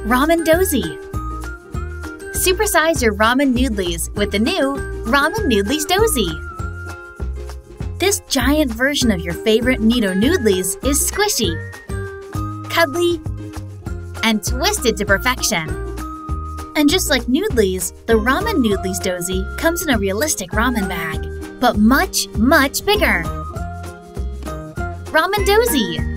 Ramen Dohzee. Supersize your ramen noodlies with the new Ramen Noodlies Dohzee. This giant version of your favorite NeeDoh Noodlies is squishy, cuddly, and twisted to perfection. And just like noodlies, the Ramen Noodlies Dohzee comes in a realistic ramen bag, but much, much bigger. Ramen Dohzee.